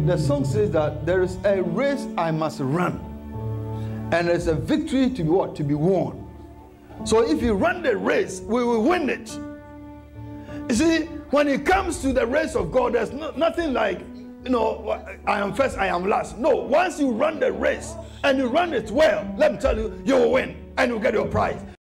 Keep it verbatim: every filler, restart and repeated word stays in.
the song says that there is a race I must run, and there's a victory to be what? To be won. So if you run the race, we will win it. You see, when it comes to the race of God, there's no, nothing like, you know, I am first, I am last. No, once you run the race and you run it well, let me tell you, you will win and you'll get your prize.